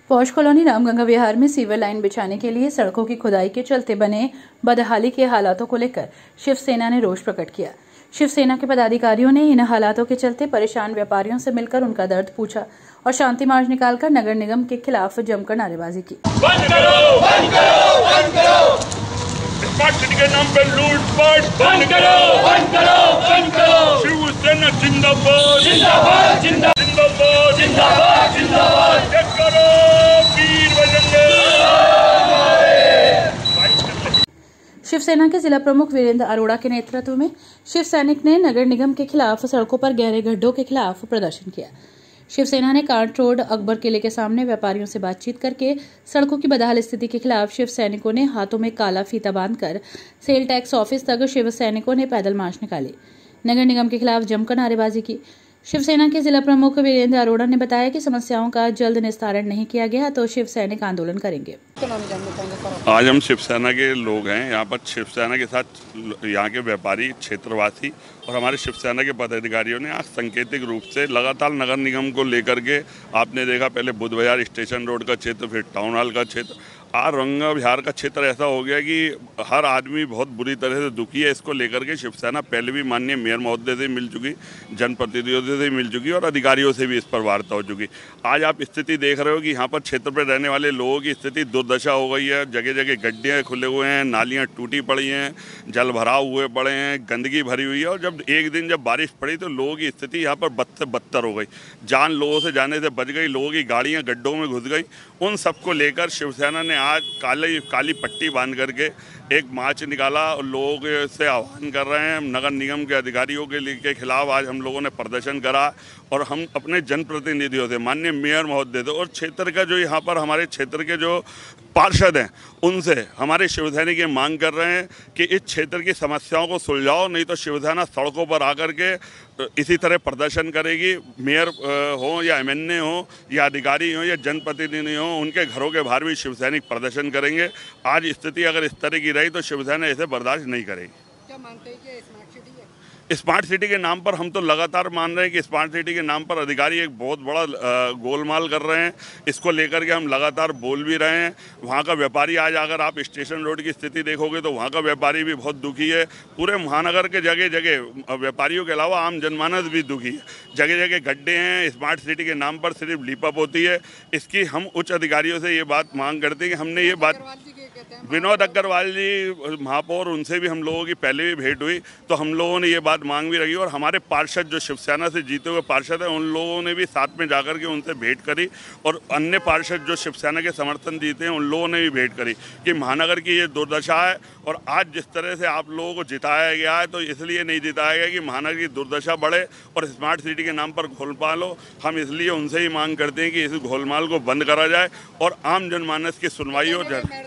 पौष colony Ramganga विहार में sewer line बिछाने के लिए सड़कों की खुदाई के चलते बने बदहाली के हालातों को लेकर शिवसेना ने रोष प्रकट किया। शिवसेना के पदाधिकारियों ने इन हालातों के चलते परेशान व्यापारियों से मिलकर उनका दर्द पूछा और शांति मार्च निकालकर नगर निगम के खिलाफ जमकर नारेबाजी की। बंद करो, बंद करो, बंद करो। स्मार्ट सिटी के नाम पे लूटपाट बंद करो, बंद करो, बंद करो। शिवसेना जिंदाबाद, जिंदाबाद, जिंदाबाद, जिंदाबाद, जिंदाबाद। एक करो वीर बजरंगे। शिवसेना के जिला प्रमुख वीरेंद्र अरोड़ा के नेतृत्व में शिव सैनिक ने नगर निगम के खिलाफ सड़कों पर गहरे गड्ढों के खिलाफ प्रदर्शन किया। शिवसेना ने कांट रोड अकबर किले के सामने व्यापारियों से बातचीत करके सड़कों की बदहाल स्थिति के खिलाफ शिव सैनिकों ने हाथों में काला फीता बांधकर सेल टैक्स ऑफिस तक शिव सैनिकों ने पैदल मार्च निकाली, नगर निगम के खिलाफ जमकर नारेबाजी की। शिवसेना के जिला प्रमुख वीरेंद्र अरोड़ा ने बताया कि समस्याओं का जल्द निस्तारण नहीं किया गया तो शिव सैनिक आंदोलन करेंगे। आज हम शिवसेना के लोग हैं, यहाँ पर शिवसेना के साथ यहाँ के व्यापारी, क्षेत्रवासी और हमारे शिवसेना के पदाधिकारियों ने आज सांकेतिक रूप से लगातार नगर निगम को लेकर के, आपने देखा पहले बुद्ध बाजार स्टेशन रोड का क्षेत्र, फिर टाउन हॉल का क्षेत्र, आज रंगा विहार का क्षेत्र ऐसा हो गया कि हर आदमी बहुत बुरी तरह से दुखी है। इसको लेकर के शिवसेना पहले भी माननीय मेयर महोदय से मिल चुकी, जनप्रतिनिधियों से मिल चुकी और अधिकारियों से भी इस पर वार्ता हो चुकी। आज आप स्थिति देख रहे हो कि यहाँ पर क्षेत्र पर रहने वाले लोगों की स्थिति दुर्दशा हो गई है। जगह जगह गड्ढे खुले हुए हैं, नालियाँ टूटी पड़ी हैं, जल भराव हुए पड़े हैं, गंदगी भरी हुई है। और जब एक दिन जब बारिश पड़ी तो लोगों की स्थिति यहाँ पर बद से बदतर हो गई, जान लोगों से जाने से बच गई, लोगों की गाड़ियाँ गड्ढों में घुस गई। उन सबको लेकर शिवसेना ने आज काली पट्टी बांध करके एक मार्च निकाला और लोगों से आह्वान कर रहे हैं। नगर निगम के अधिकारियों के खिलाफ आज हम लोगों ने प्रदर्शन करा और हम अपने जनप्रतिनिधियों से, माननीय मेयर महोदय से और क्षेत्र का जो यहाँ पर हमारे क्षेत्र के जो पार्षद हैं उनसे हमारे शिवसेना की मांग कर रहे हैं कि इस क्षेत्र की समस्याओं को सुलझाओ, नहीं तो शिवसेना सड़कों पर आकर के इसी तरह प्रदर्शन करेगी। मेयर हो या एमएनए हो या अधिकारी हो या जनप्रतिनिधि हो, उनके घरों के बाहर भी शिवसैनिक प्रदर्शन करेंगे। आज स्थिति अगर इस तरह की रही तो शिवसेना इसे बर्दाश्त नहीं करेगी। क्या मानते हैं कि स्मार्ट सिटी है? स्मार्ट सिटी के नाम पर हम तो लगातार मान रहे हैं कि स्मार्ट सिटी के नाम पर अधिकारी एक बहुत बड़ा गोलमाल कर रहे हैं। इसको लेकर के हम लगातार बोल भी रहे हैं। वहाँ का व्यापारी, आज अगर आप स्टेशन रोड की स्थिति देखोगे तो वहाँ का व्यापारी भी बहुत दुखी है। पूरे महानगर के जगह जगह व्यापारियों के अलावा आम जनमानस भी दुखी है। जगह जगह गड्ढे हैं, स्मार्ट सिटी के नाम पर सिर्फ लीपअप होती है। इसकी हम उच्च अधिकारियों से ये बात मांग करते हैं कि हमने ये बात, विनोद अग्रवाल जी महापौर, उनसे भी हम लोगों की पहले भी भेंट हुई तो हम लोगों ने ये बात मांग भी रखी और हमारे पार्षद जो शिवसेना से जीते हुए पार्षद हैं उन लोगों ने भी साथ में जाकर के उनसे भेंट करी और अन्य पार्षद जो शिवसेना के समर्थन जीते हैं उन लोगों ने भी भेंट करी कि महानगर की ये दुर्दशा है। और आज जिस तरह से आप लोगों को जिताया गया है तो इसलिए नहीं जिताया गया कि महानगर की दुर्दशा बढ़े और स्मार्ट सिटी के नाम पर घोलमाल हो। हम इसलिए उनसे ही मांग करते हैं कि इस घोलमाल को बंद करा जाए और आम जनमानस की सुनवाई हो जाए।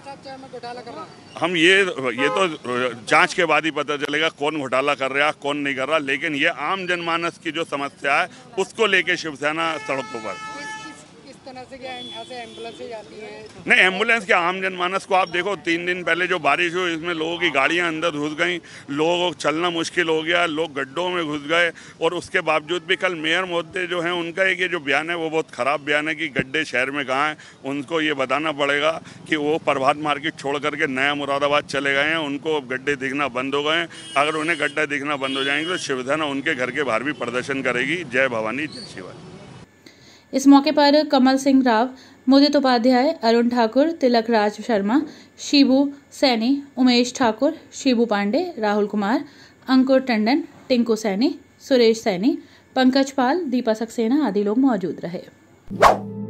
हम ये तो जांच के बाद ही पता चलेगा कौन घोटाला कर रहा है, कौन नहीं कर रहा, लेकिन ये आम जनमानस की जो समस्या है उसको लेके शिवसेना सड़कों पर। तरह से क्या यहाँ से एम्बुलेंस आती है? नहीं, एम्बुलेंस क्या, आम जनमानस को आप देखो, 3 दिन पहले जो बारिश हुई इसमें लोगों की गाड़ियाँ अंदर घुस गई, लोगों को चलना मुश्किल हो गया, लोग गड्ढों में घुस गए। और उसके बावजूद भी कल मेयर महोदय जो हैं उनका एक ये जो बयान है वो बहुत ख़राब बयान है कि गड्ढे शहर में कहाँ हैं। उनको ये बताना पड़ेगा कि वो प्रभात मार्केट छोड़ करके नया मुरादाबाद चले गए हैं, उनको गड्ढे दिखना बंद हो गए हैं। अगर उन्हें गड्ढे दिखना बंद हो जाएंगे तो शिवसेना उनके घर के बाहर भी प्रदर्शन करेगी। जय भवानी, जय शिवाजी। इस मौके पर कमल सिंह राव, मुदित उपाध्याय, अरुण ठाकुर, तिलक राज शर्मा, शिबू सैनी, उमेश ठाकुर, शिबू पांडे, राहुल कुमार, अंकुर टंडन, टिंकू सैनी, सुरेश सैनी, पंकज पाल, दीपा सक्सेना आदि लोग मौजूद रहे।